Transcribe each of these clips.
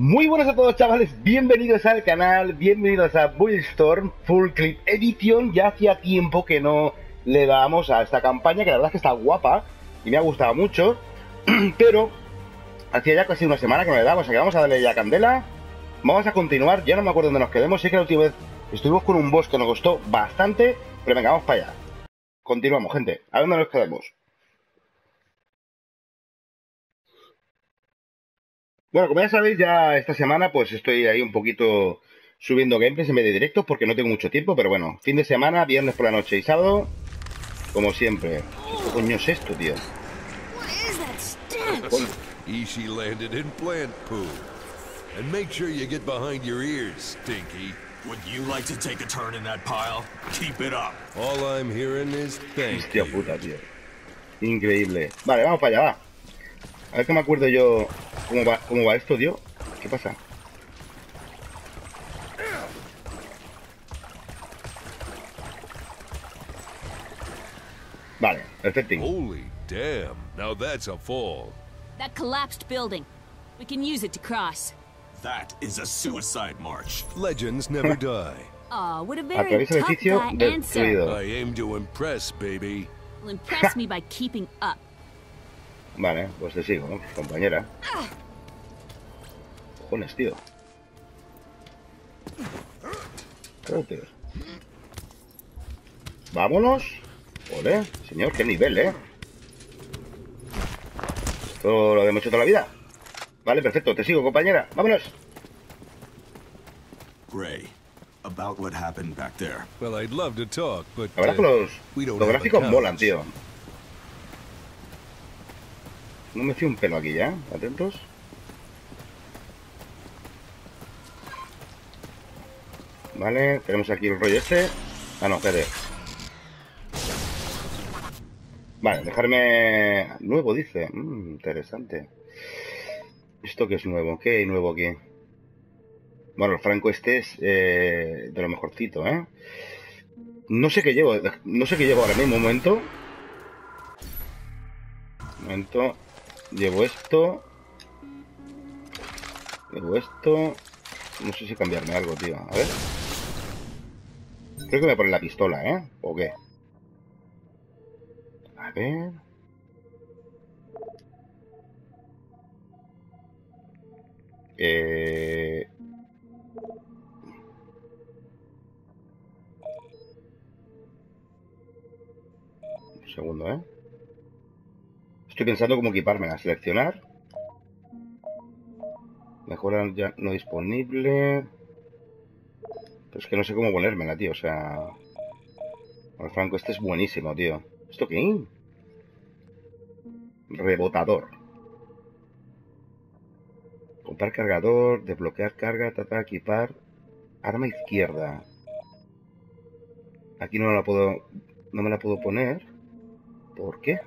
Muy buenas a todos, chavales, bienvenidos al canal, bienvenidos a Bulletstorm Full Clip Edition. Ya hacía tiempo que no le dábamos a esta campaña, que la verdad es que está guapa y me ha gustado mucho, pero hacía ya casi una semana que no le damos, o sea que vamos a darle ya candela. Vamos a continuar, ya no me acuerdo dónde nos quedemos, sé que la última vez estuvimos con un boss que nos costó bastante, pero venga, vamos para allá. Continuamos, gente, ¿a dónde nos quedamos? Bueno, como ya sabéis, ya esta semana pues estoy ahí un poquito subiendo gameplays en vez de directos porque no tengo mucho tiempo, pero bueno, fin de semana, viernes por la noche y sábado, como siempre. ¿Qué coño es esto, tío? Ishi landed in plant poo. And make sure you get behind your ears, Stinky. Would you like to take a turn in that pile? Keep it up. All I'm hearing is thank Hostia you. puta, tío. Increíble. Vale, vamos para allá, va. A ver que me acuerdo yo cómo va esto, tío. ¿Qué pasa? Vale, perfecto. Holy damn, now that's a fall. That collapsed building. We can use it to cross. That is a suicide march. Legends never die. Aw, what a very Atraviesa el tough edificio guy answer. destruido. I aim to impress, baby. Will impress me by keeping up. Vale, pues te sigo, ¿no? Compañera. Cojones, tío. Joder. Vámonos. Ole, señor, qué nivel, ¿eh? Todo lo que hemos hecho toda la vida. Vale, perfecto, te sigo, compañera. Vámonos. Gray, about what happened back there. Well, I'd love to talk, but La verdad es we que don't los have gráficos accounts. molan, tío. No me fío un pelo aquí ya. Atentos. Vale, tenemos aquí el rollo este. Ah, no, espérate. Vale, dejarme... Nuevo, dice. Interesante. ¿Esto qué es nuevo? ¿Qué hay nuevo aquí? Bueno, el Franco este es de lo mejorcito, ¿eh? No sé qué llevo. No sé qué llevo ahora mismo. Un momento. Un momento. Llevo esto. Llevo esto. No sé si cambiarme algo, tío. A ver. Creo que me voy a poner la pistola, ¿eh? ¿O qué? A ver. Un segundo, ¿eh? Estoy pensando cómo equiparme. A seleccionar. Mejorar ya no disponible. Pero es que no sé cómo ponérmela, tío. O sea... El Franco este es buenísimo, tío. ¿Esto qué? Rebotador. Comprar cargador, desbloquear carga, tratar de equipar. Arma izquierda. Aquí no me la puedo poner. ¿Por qué?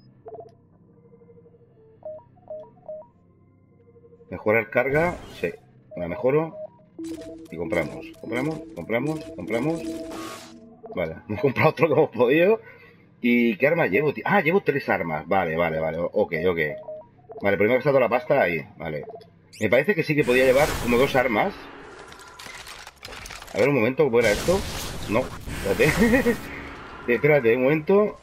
Mejorar carga, sí. La mejoro. Y compramos. Compramos. Vale, hemos comprado otro que hemos podido. ¿Y qué arma llevo, tío? Ah, llevo 3 armas. Vale. Ok. Vale, primero he gastado la pasta ahí. Vale. Me parece que sí que podía llevar como 2 armas. A ver, un momento, ¿cómo era esto? No, espérate. Espérate, un momento.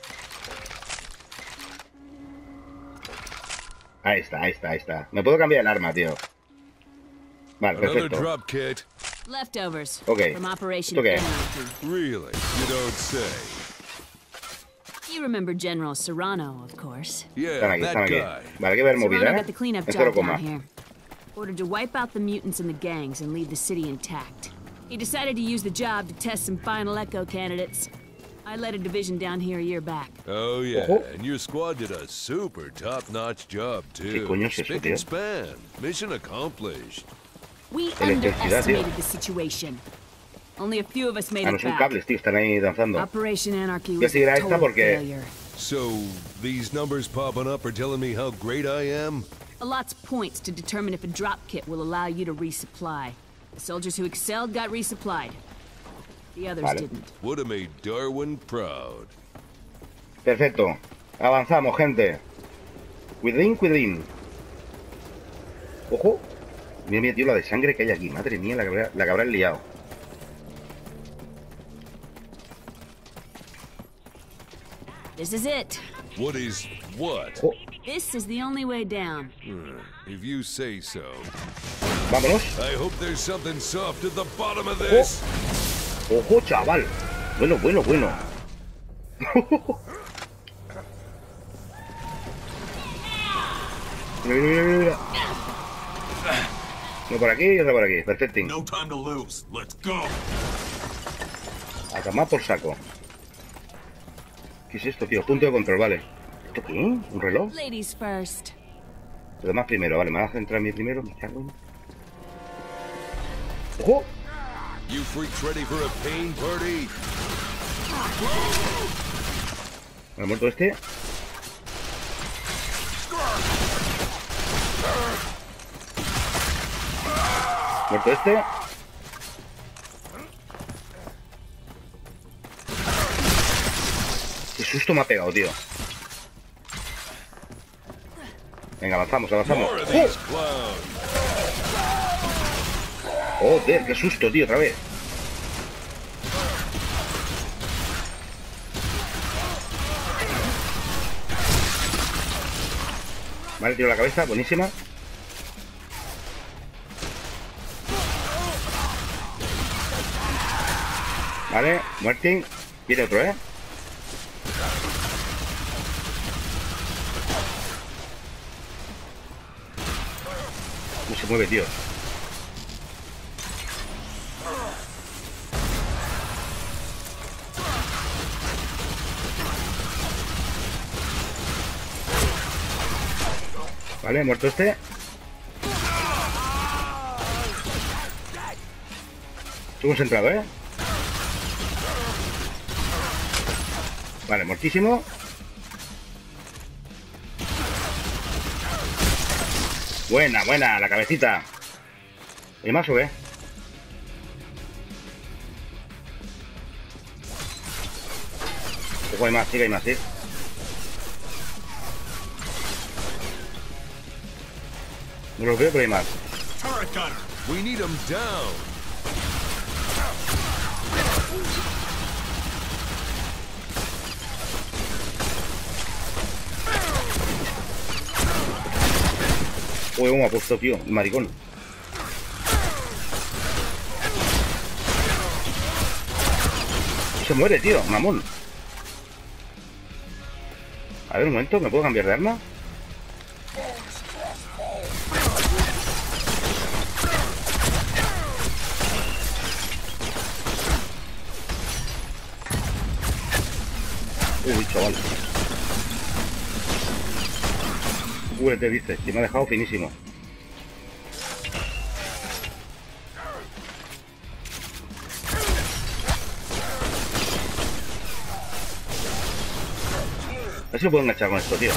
Ahí está. Me puedo cambiar el arma, tío. Vale, Another perfecto. drop kit. Leftovers Okay. from Operation Okay. Anarchy. Really? You don't say. You remember General Serrano, of course. Yeah, Están that aquí. guy. Vale, hay que ver movida, Serrano ¿eh? got the cleanup En 0, job down here. Ordered to wipe out the mutants and the gangs and leave the city intact. He decided to use the job to test some final Echo candidates. I led a division down here a year back. Oh yeah, Ojo. and your squad did a super top-notch job too. coño es eso, Spick tío? and span. Mission accomplished. We Electricidad, tío. underestimated the situation. Only a few of us made Ah, no it son back. cables, tío. Están ahí danzando. Operation Anarchy Voy a was seguir a a esta total porque- failure. So these numbers popping up are telling me how great I am? A lot's points to determine if a drop kit will allow you to resupply. The soldiers who excelled got resupplied. The others Vale. didn't. Would have made Darwin proud. Perfecto. Avanzamos, gente. Cuidín. Ojo. Mira, mira, tío, la de sangre que hay aquí. Madre mía, la que habrán liado. This is it. What is what? Oh, This is the only way down. If you say so. vámonos. I hope there's something soft at the bottom of this. Ojo, chaval. Bueno, bueno, bueno. Mira, mira, mira, mira. Uno por aquí y otro por aquí. Perfecto. No time to lose. Let's go. A tomar por saco. ¿Qué es esto, tío? Punto de control, vale. ¿Esto qué? ¿Un reloj? Ladies first. Los demás primero, vale. Me voy a centrar en mí primero. Me cago en... ¡Ojo! You freaks ready for a pain party? ¿Me ha muerto este? ¿Muerto este? Qué susto me ha pegado, tío. Venga, avanzamos, avanzamos. More of these clowns. Joder, qué susto, tío, otra vez. Vale, tiro la cabeza, buenísima. Vale, muerte. Viene otro, ¿eh? No se mueve, tío. Vale, muerto este. Hemos entrado, ¿eh? Vale, muertísimo. Buena, buena, la cabecita. ¿Hay más o qué? Ojo, hay más, sí que hay más, sí. No lo veo, pero hay más. Turret gunner. We need them down. Uy, me ha puesto, tío, el maricón. Se muere, tío, mamón. A ver, un momento, ¿me puedo cambiar de arma? Uy, chaval. Uy, te dice, que me ha dejado finísimo. A ver si lo puedo enganchar con esto, tío.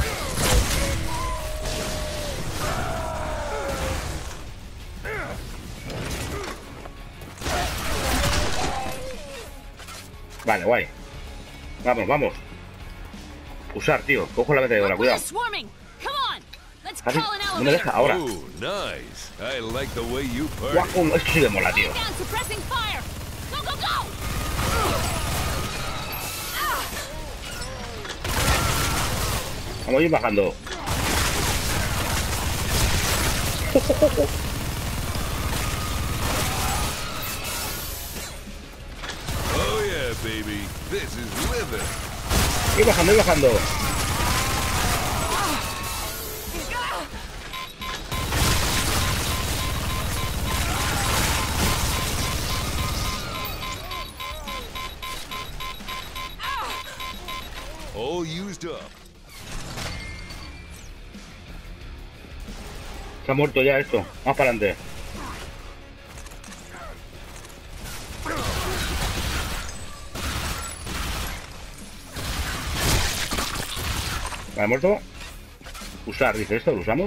Vale, guay. Vamos, vamos. Usar, tío. Cojo la metralladora, cuidado. Swarming. Come on. Let's Así, call an no me deja elevator. ahora. Ooh, nice. I like the way you party. Guau, esto sí que mola, tío. Down, suppressing fire. Go, go, go. Vamos a ir bajando. Oh yeah, baby. This is living. Ir bajando, ir bajando. All used up. Se ha muerto ya esto. Vamos para adelante. Vale, muerto. Usar, dice esto, ¿lo usamos?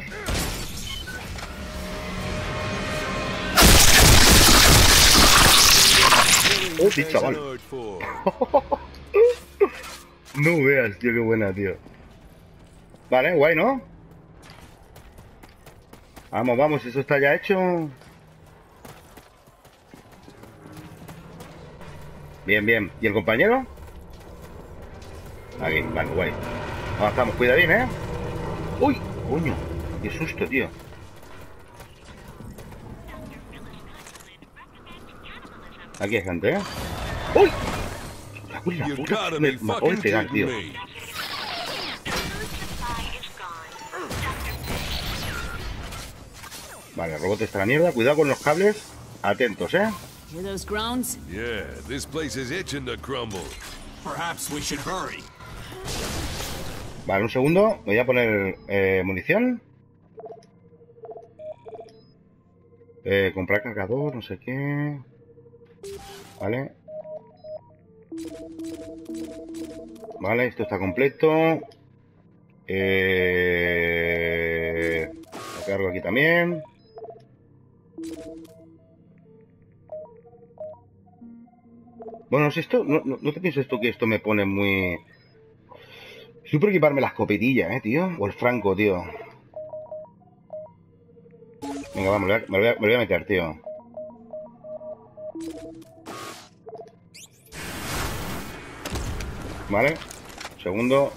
Oh, sí, chaval. No veas, tío, qué buena, tío. Vale, guay, ¿no? Vamos, vamos, eso está ya hecho. Bien, bien. ¿Y el compañero? Aquí, vale, guay. Avanzamos, cuida bien, ¿eh? ¡Uy! ¡Coño! ¡Qué susto, tío! Aquí hay gente, ¿eh? ¡Uy! ¡La You puta! gotta Me be acabo de fucking pegar, tío. kidding me. Vale, el robot está a la mierda. Cuidado con los cables. Atentos, ¿eh? Hear those groans? Yeah, this place is itching to crumble. Perhaps we should hurry. Vale, un segundo. Voy a poner munición. Comprar cargador, no sé qué. Vale. Vale, esto está completo. Lo cargo aquí también. Bueno, si esto, no te pienses tú que esto me pone muy... Estoy por equiparme la escopetilla, tío. O el franco, tío. Venga, vamos, me lo voy a meter, tío. Vale. Segundo.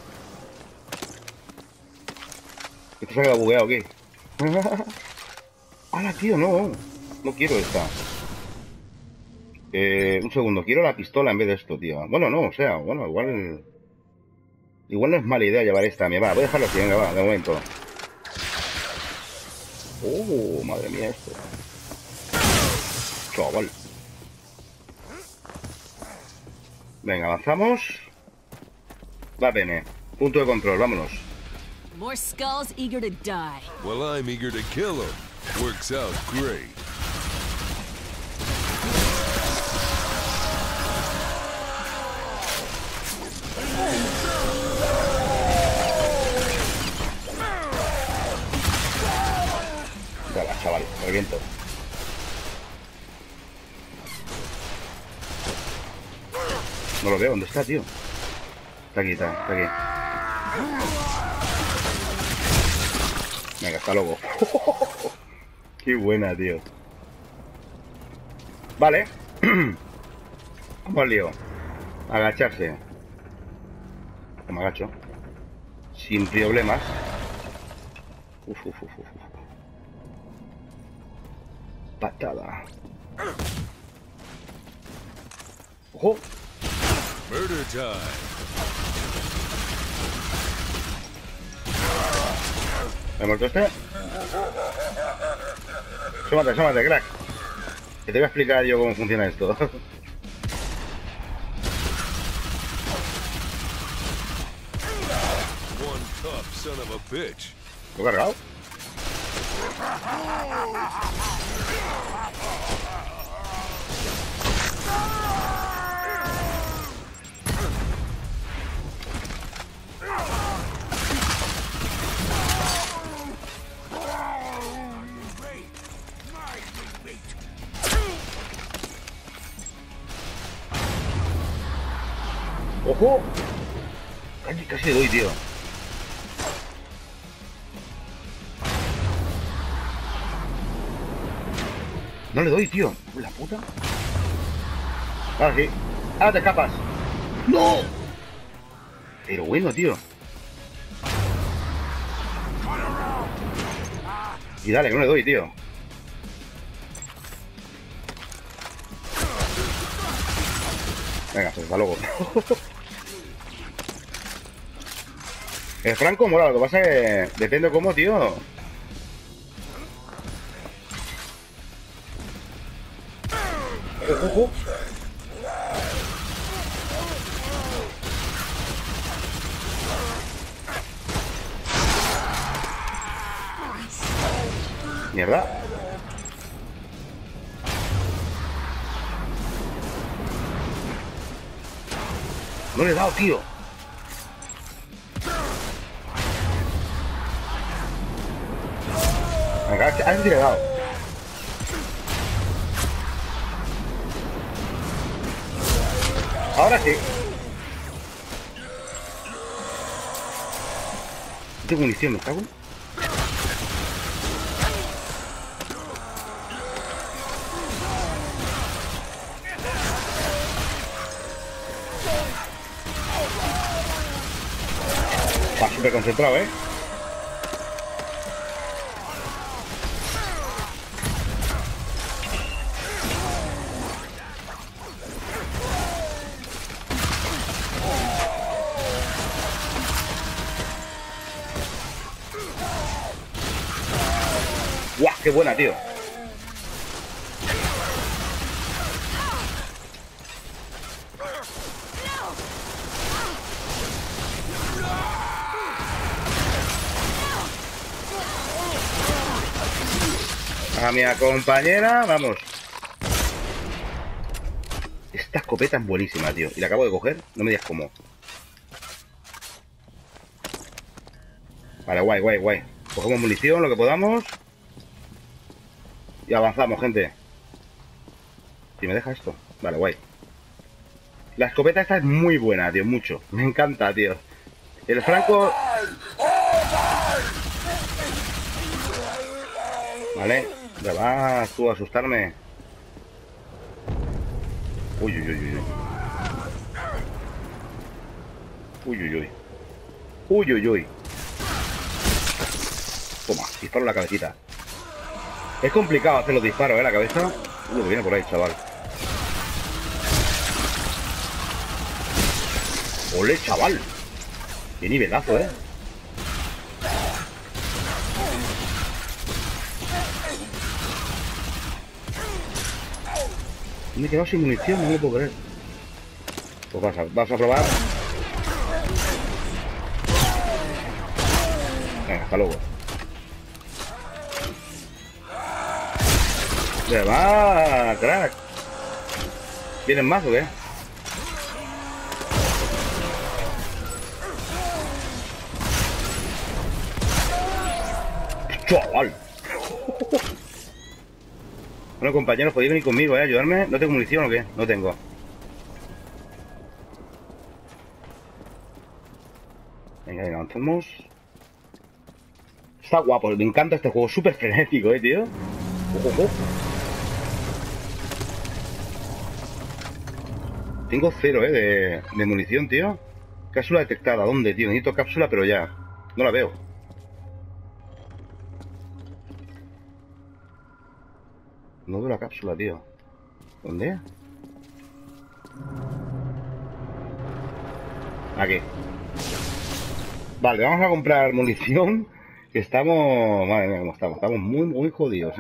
¿Esto se ha quedado bugueado o qué? ¡Hala, tío! No. No quiero esta. Un segundo. Quiero la pistola en vez de esto, tío. Bueno, no, o sea, bueno, igual... Igual no es mala idea llevar esta. Mira, va, voy a dejarlo así, venga, va, de momento. Oh, madre mía, esto. Chaval. Venga, avanzamos. Va bene. Punto de control, vámonos. More skulls eager to die. Well, I'm eager to kill him. Works out great. Venga, chaval, reviento. No lo veo, ¿dónde está, tío? Está aquí, está aquí. Venga, hasta luego. Qué buena, tío. Vale. Vamos al lío. Agacharse. Me agacho. Sin problemas. Uf. Patada. ¡Ojo! Murder time. ¿Me he muerto este? Súmate, crack. Que te voy a explicar yo cómo funciona esto. One tough son of a bitch. ¿Lo he cargado? ¡Ojo! Casi le doy, tío. No le doy, tío. La puta. Ahora sí. Ahora te escapas. ¡No! Pero bueno, tío. Y dale, que no le doy, tío. Venga, pues hasta luego. El franco mola, lo que pasa es que depende cómo, tío. Ojo. Mierda. No le he dado, tío. Venga, a ver si le he dado. Ahora sí. No tengo munición, me cago. súper concentrado, ¿eh? ¡Guau! ¡Qué buena, tío! A mi compañera, vamos. Esta escopeta es buenísima, tío. Y la acabo de coger, no me digas cómo. Vale, guay, guay, guay. Cogemos munición, lo que podamos. Y avanzamos, gente. Si me deja esto. Vale, guay. La escopeta esta es muy buena, tío, mucho. Me encanta, tío. El franco... Vale. Ya vas tú a asustarme. Uy, uy, uy, uy. Uy, uy, uy. Uy, uy, uy. Toma, disparo en la cabecita. Es complicado hacer los disparos, la cabeza. Uy, que viene por ahí, chaval. ¡Ole, chaval! ¡Qué nivelazo, Me he quedado sin munición, no lo puedo creer. Pues vamos a probar. Venga, hasta luego. ¡Ya va, crack! ¿Vienen más o qué? ¡Chaval! Bueno, compañeros, podéis venir conmigo, ayudarme. ¿No tengo munición o qué? No tengo. Venga, venga, avanzamos. Está guapo, me encanta este juego. Súper frenético, tío. Ojo, ojo. Tengo 0, de munición, tío. Cápsula detectada. ¿Dónde, tío? Necesito cápsula, pero ya. No la veo. No veo la cápsula, tío. ¿Dónde? Aquí. Vale, vamos a comprar munición. Que estamos... Madre mía, cómo estamos. Estamos muy, muy jodidos,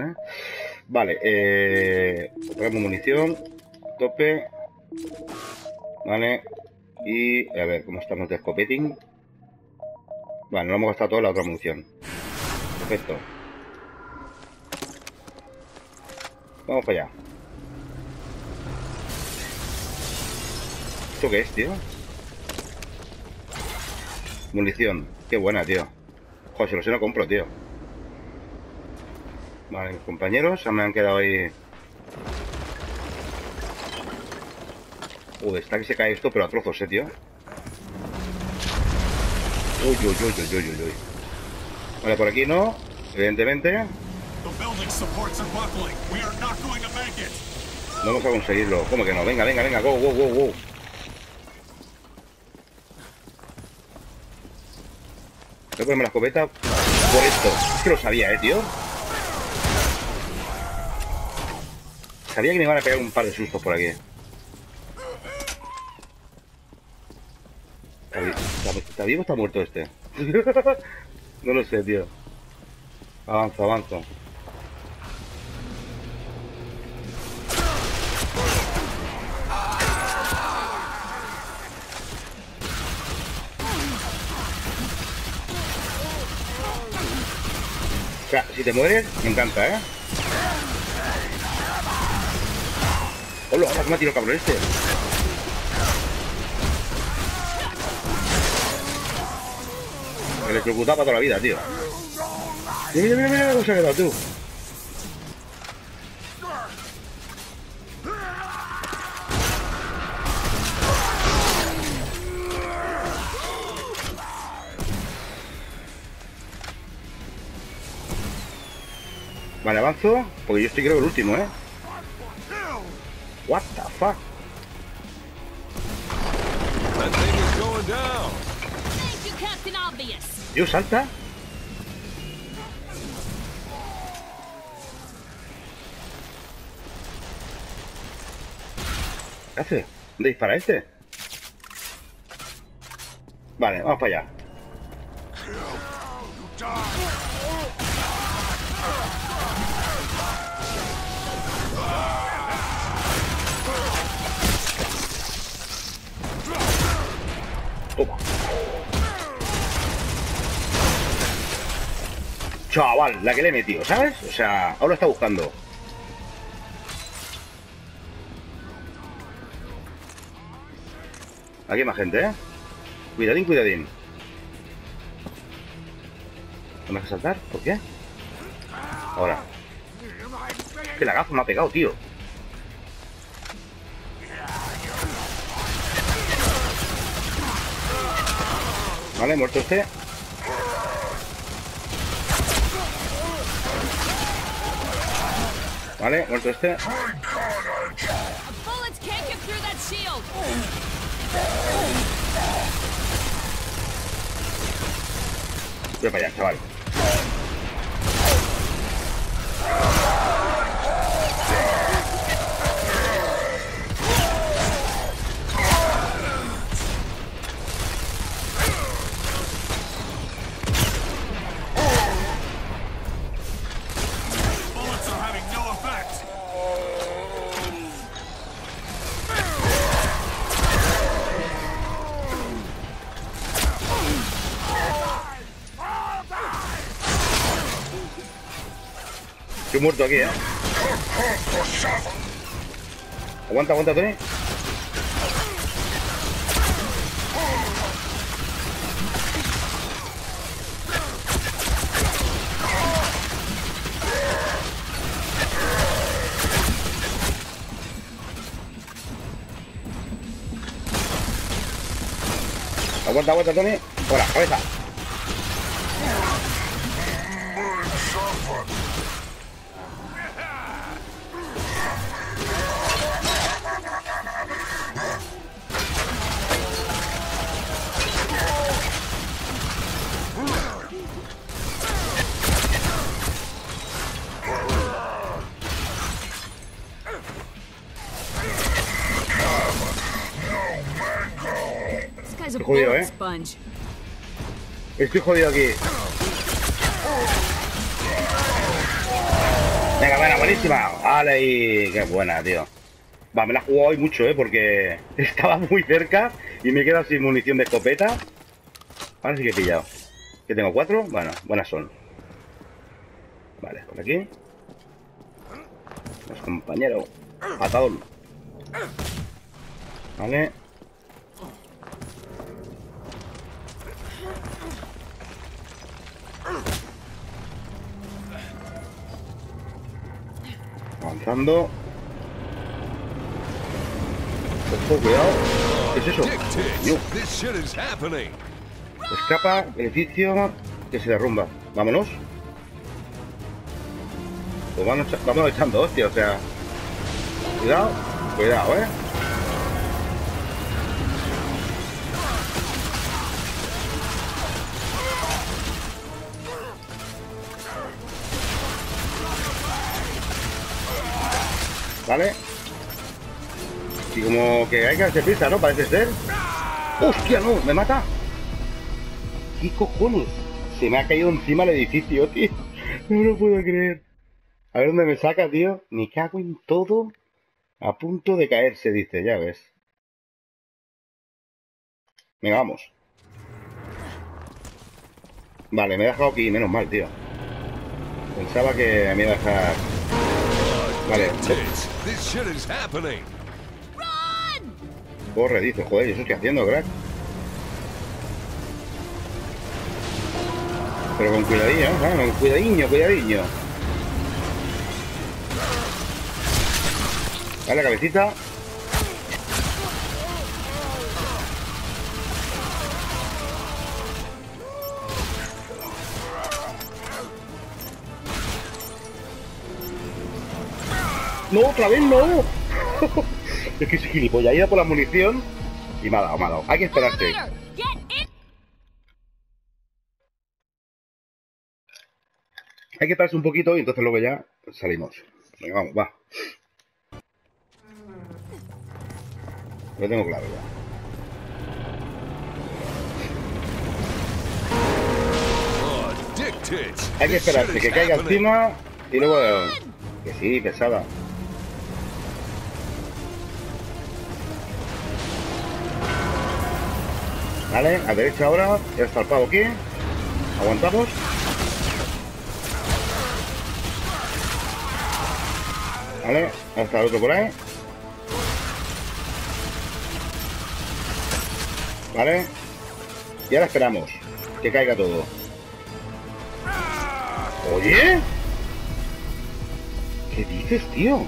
Vale, compramos munición. Tope. Vale. Y... A ver, ¿cómo estamos de escopeting? Vale, no hemos gastado toda la otra munición. Perfecto. Vamos para allá. ¿Esto qué es, tío? Munición. Qué buena, tío. Joder, si lo sé, no compro, tío. Vale, mis compañeros me han quedado ahí. Está que se cae esto, pero a trozos, tío. Uy, uy, uy, uy, uy, uy. Vale, por aquí no, evidentemente. No vamos a conseguirlo. ¿Cómo que no? Venga, venga, venga, go, go, go, go. Voy a ponerme la escopeta por esto. Es que lo sabía, tío. Sabía que me iban a pegar un par de sustos por aquí. ¿Está vivo o está muerto este? No lo sé, tío. Avanzo, avanzo. O sea, si te mueres, me encanta, ¡Hola! ¿Cómo me ha tirado el cabrón este? Electrocutado para toda la vida, tío. Mira, mira, mira cómo se ha quedado, tú. Vale, avanzo, porque yo estoy creo que el último, What the fuck? That thing is going down. Captain Obvious. Dios, salta. ¿Qué hace? ¿Dónde dispara este? Vale, vamos para allá. Toma. Chaval, la que le he metido, ¿sabes? O sea, ahora está buscando. Aquí hay más gente, ¿eh? Cuidadín, cuidadín. ¿No me vas a saltar? ¿Por qué? Ahora. Que la gafa me ha pegado, tío. Vale, muerto este. Vale, muerto este. Bullets can't get through that shield. Voy para allá, chaval. Bullets are having no effect. Estoy muerto aquí, ¿eh? Aguanta, aguanta, Tony. Aguanta, aguanta, Tony. Ahora, cabeza. This guy's a Jodido, bullet ¿eh? sponge. Estoy jodido aquí. Venga, buena, buenísima. Vale, ahí. Qué buena, tío. Va, me la he jugado hoy mucho, porque estaba muy cerca y me he quedado sin munición de escopeta. Ahora sí que he pillado. ¿Que tengo 4? Bueno, buenas son. Vale, por aquí. Los compañeros. Atador. Vale. Avanzando. Ojo, cuidado. ¿Qué es eso? Dios. This shit is happening. Escapa, edificio que se derrumba. Vámonos. Pues vamos echando hostia, o sea. Cuidado, cuidado, Vale. Y como que hay que hacer prisa, ¿no? Parece ser. ¡Hostia, no! ¡Me mata! ¿Qué cojones? Se me ha caído encima el edificio, tío. No lo puedo creer. A ver dónde me saca, tío. Me cago en todo. A punto de caerse, dice, ya ves. Venga, vamos. Vale, me he dejado aquí, menos mal, tío. Pensaba que me iba a dejar... Vale. This shit is happening. Corre, dice, joder, ¿y eso estoy haciendo, crack? Pero con cuidadillo, ¿no? Con cuidadiño, cuidadiño. Vale, cabecita. ¡No, otra vez no! Es que ese gilipollas ha ido por la munición y me ha dado, me ha dado. Hay que esperarse. Elevator, get in. Hay que esperarse un poquito y entonces luego ya salimos. Venga, vamos, va. Lo tengo claro ya. Hay que esperarse que caiga encima y luego... Que sí, pesada. Vale, a derecha ahora. Ya está el pavo aquí. Aguantamos. Vale, ahí está el otro por ahí. Vale. Y ahora esperamos que caiga todo. Oye, ¿qué dices, tío?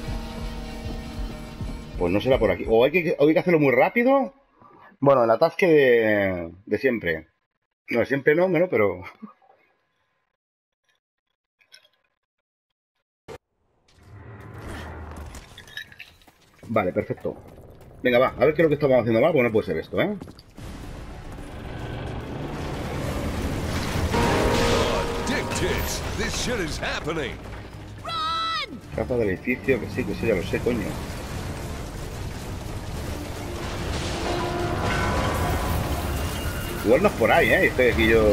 Pues no será por aquí. O hay que hacerlo muy rápido. Bueno, el atasque de siempre. No, siempre no, pero... Vale, perfecto. Venga, va, a ver qué es lo que estamos haciendo mal, porque no puede ser esto, ¿eh? This shit is happening. Capa del edificio, que sí, ya lo sé, coño. Igual no es por ahí, estoy aquí yo.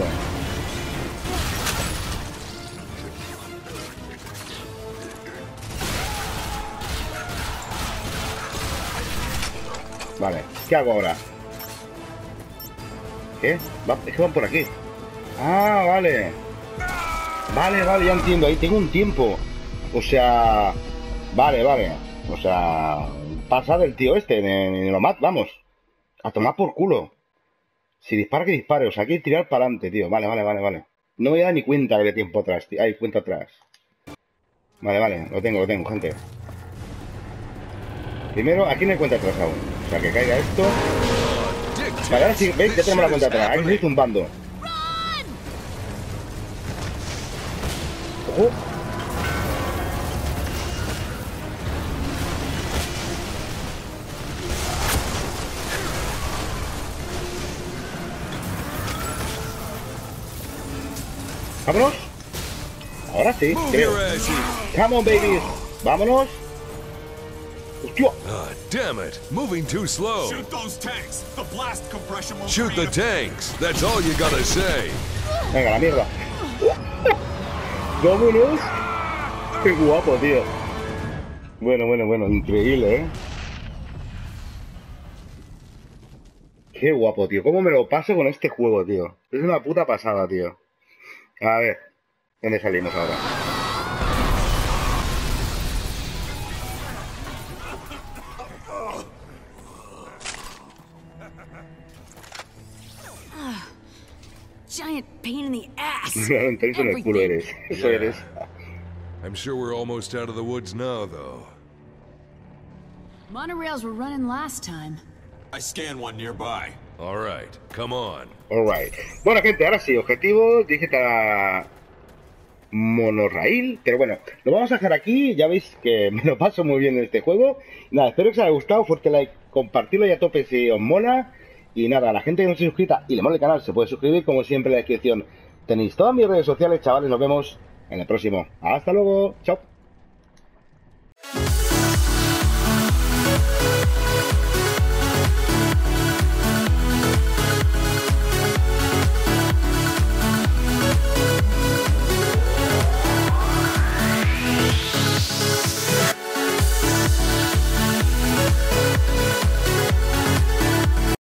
Vale, ¿qué hago ahora? ¿Qué? Es que van por aquí. Ah, vale. Vale, ya entiendo, ahí tengo un tiempo. O sea... Vale. O sea... Pasa del tío este, ni lo mata, vamos. A tomar por culo. Si dispara, que dispare. O sea, hay que tirar para adelante, tío. Vale. No me da ni cuenta de tiempo atrás, tío. Hay cuenta atrás. Vale, lo tengo, gente. Primero, aquí no hay cuenta atrás aún. O sea, que caiga esto. Vale, ahora sí, ¿veis? Ya tenemos la cuenta atrás. Ahí estoy zumbando. ¡Ojo! ¿Vámonos? Ahora sí, creo. Come on, babies. Vámonos. ¡Hostia! Damn it! Moving too slow. Shoot those tanks. The blast compression will Shoot the tanks. That's all you gotta say. Venga, la mierda. ¡Vámonos! ¡Qué guapo, tío! Bueno, increíble, ¿eh? ¡Qué guapo, tío! ¿Cómo me lo paso con este juego, tío? Es una puta pasada, tío. A ver, ¿dónde salimos ahora? Giant pain in the ass. Entonces en el culo eres. Eso eres. I'm sure we're almost out of the woods now, though. Monorails were running last time. I scanned one nearby. All right, come on. Alright. Bueno, gente, ahora sí, objetivo, digital monorail. Pero bueno, lo vamos a dejar aquí. Ya veis que me lo paso muy bien en este juego. Nada, espero que os haya gustado. Fuerte like, compartirlo y a tope si os mola. Y nada, la gente que no esté suscrita y le mola el canal se puede suscribir. Como siempre en la descripción tenéis todas mis redes sociales, chavales. Nos vemos en el próximo. Hasta luego. Chao.